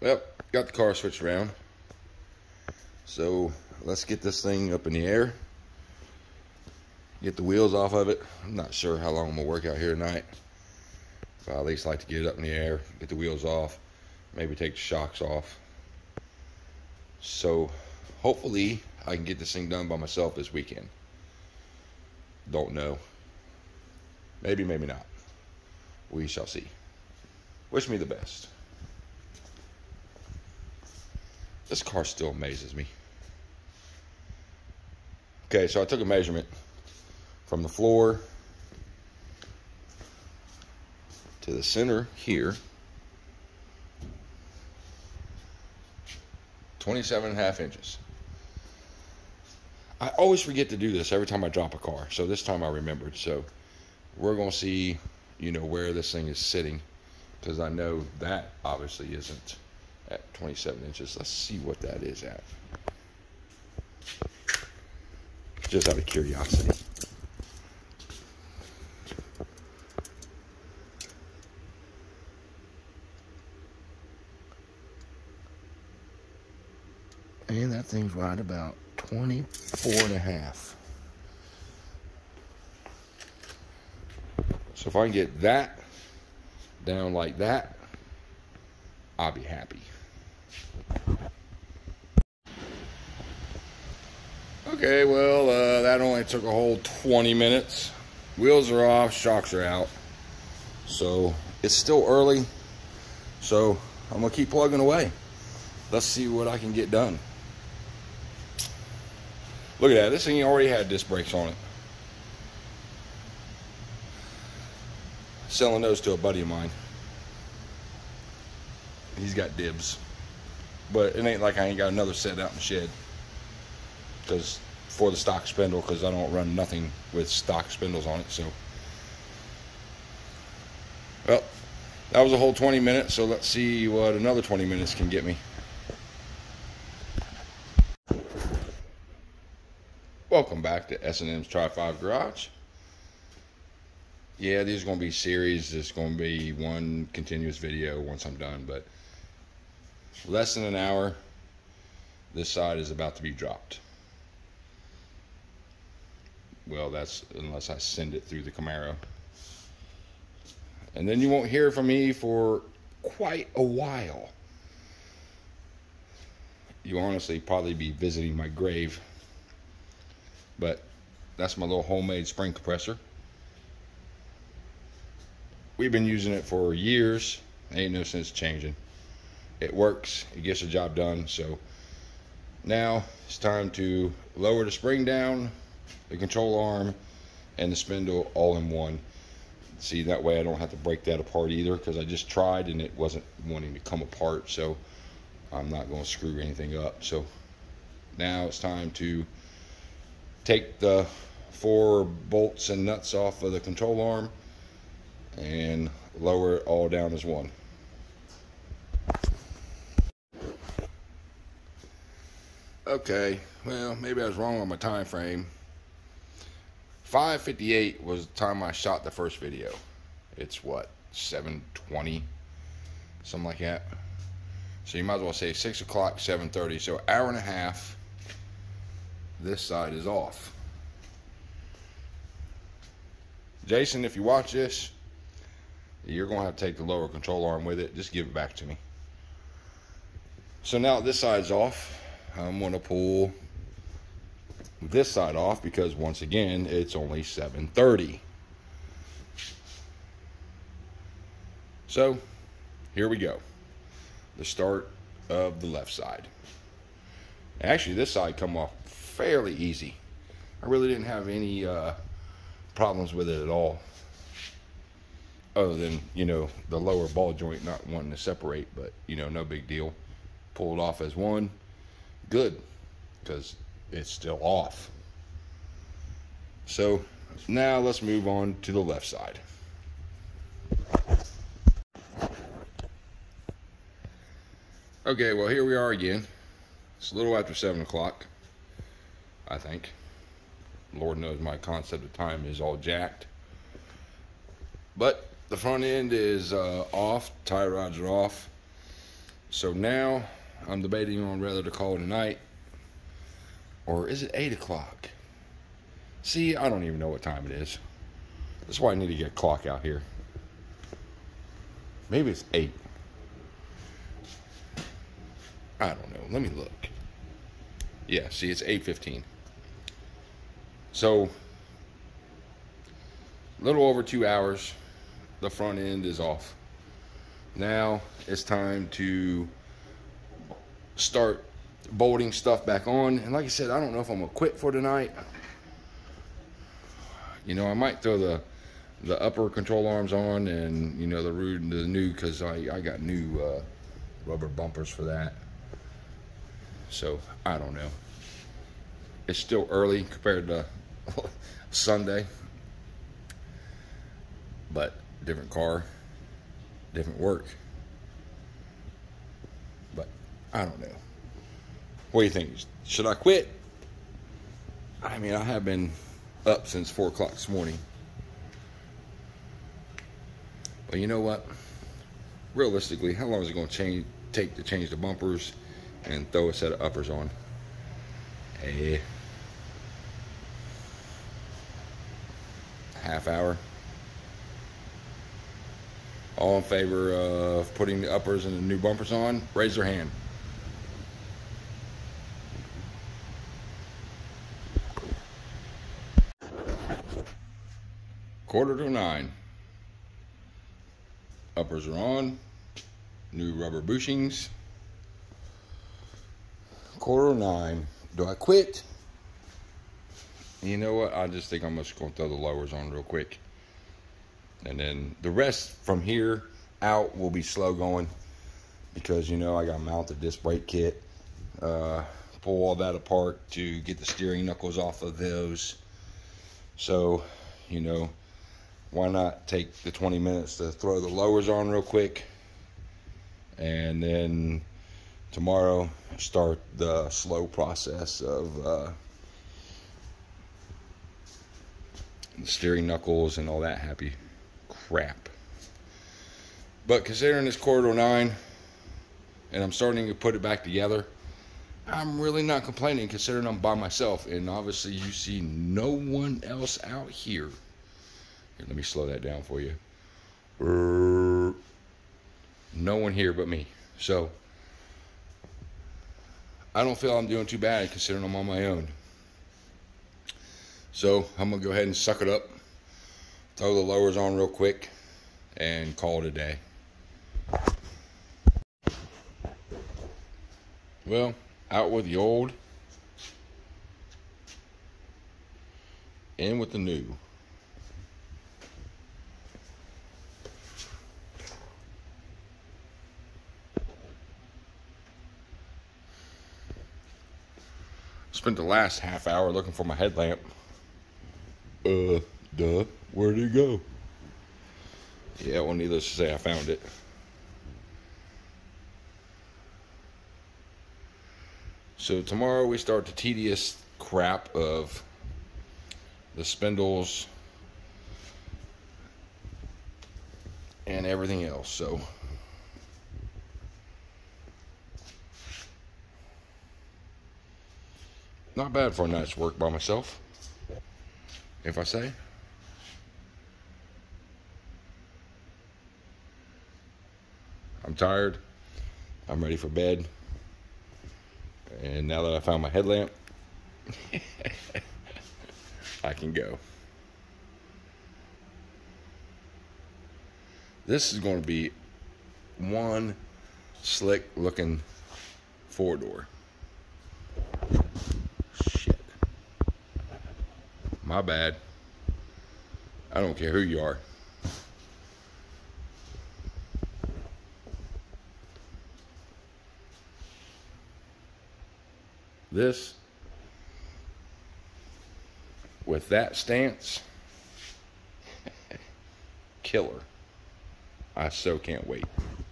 Yep, got the car switched around. So let's get this thing up in the air. Get the wheels off of it. I'm not sure how long I'm gonna work out here tonight. But I at least like to get it up in the air, get the wheels off, maybe take the shocks off. So hopefully I can get this thing done by myself this weekend. Don't know. Maybe, maybe not. We shall see. Wish me the best. This car still amazes me. Okay, so I took a measurement from the floor to the center here. 27.5 inches. I always forget to do this every time I drop a car, so this time I remembered. So we're going to see, where this thing is sitting, because I know that obviously isn't at 27 inches. Let's see what that is at. Just out of curiosity. And that thing's right about 24.5. So if I can get that down like that, I'll be happy. Okay, well, that only took a whole 20 minutes. Wheels are off, shocks are out. So it's still early. So I'm gonna keep plugging away. Let's see what I can get done. Look at that, this thing already had disc brakes on it. Selling those to a buddy of mine. He's got dibs. But it ain't like I ain't got another set out in the shed. Because for the stock spindle, because I don't run nothing with stock spindles on it. So, well, that was a whole 20 minutes. So let's see what another 20 minutes can get me. Welcome back to S&M's Tri-5 Garage. Yeah, these are going to be series. There's going to be one continuous video once I'm done, but less than an hour, this side is about to be dropped. Well, that's unless I send it through the Camaro. And then you won't hear from me for quite a while. You honestly probably be visiting my grave. But that's my little homemade spring compressor. We've been using it for years. Ain't no sense changing. It works. It gets the job done. So now it's time to lower the spring down, the control arm, and the spindle all in one. See, that way I don't have to break that apart either, because I just tried and it wasn't wanting to come apart. So I'm not going to screw anything up. So now it's time to take the 4 bolts and nuts off of the control arm and lower it all down as one. Okay, well, maybe I was wrong on my time frame. 5:58 was the time I shot the first video. It's what, 7:20, something like that. So you might as well say 6 o'clock, 7:30. So hour and a half. This side is off. Jason, if you watch this, you're going to have to take the lower control arm with it. Just give it back to me. So now this side's off. I'm going to pull this side off because, once again, it's only 7:30. So here we go. The start of the left side. Actually, this side come off fairly easy. I really didn't have any problems with it at all, other than the lower ball joint not wanting to separate, but no big deal. Pull it off as one. Good, because it's still off. So now let's move on to the left side. Okay, well, here we are again. It's a little after 7 o'clock, I think. Lord knows my concept of time is all jacked. But the front end is off, tie rods are off. So now I'm debating on whether to call it a night, or is it 8 o'clock? See, I don't even know what time it is. That's why I need to get a clock out here. Maybe it's 8. I don't know. Let me look. Yeah, see, it's 8:15. So, a little over 2 hours. The front end is off. Now it's time to start bolting stuff back on. And like I said, I don't know if I'm gonna quit for tonight. You know, I might throw the upper control arms on, and you know, the new, because I got new rubber bumpers for that. So I don't know. It's still early compared to Sunday, but different car, different work. But I don't know. What do you think? Should I quit? I mean, I have been up since 4 o'clock this morning. But you know what? Realistically, how long is it going to take to change the bumpers and throw a set of uppers on? A half hour. All in favor of putting the uppers and the new bumpers on, raise their hand. Quarter to 9. Uppers are on. New rubber bushings. Quarter to 9. Do I quit? You know what? I just think I'm just going to throw the lowers on real quick. And then the rest from here out will be slow going. Because, you know, I got to mount the disc brake kit. Pull all that apart to get the steering knuckles off of those. So, you know, why not take the 20 minutes to throw the lowers on real quick, and then tomorrow start the slow process of the steering knuckles and all that happy crap. But considering it's quarter to 9 and I'm starting to put it back together, I'm really not complaining, considering I'm by myself, and obviously you see no one else out here. Here, let me slow that down for you. No one here but me. So I don't feel I'm doing too bad considering I'm on my own. So I'm gonna go ahead and suck it up, throw the lowers on real quick, and call it a day. Well, out with the old, in with the new. Spent the last half hour looking for my headlamp. Where'd it go? Yeah, well, needless to say, I found it. So tomorrow we start the tedious crap of the spindles and everything else. So not bad for a night's work by myself, if I say. I'm tired. I'm ready for bed. And now that I found my headlamp, I can go. This is going to be one slick looking 4-door. Shit. My bad. I don't care who you are. This, with that stance, killer. I so can't wait.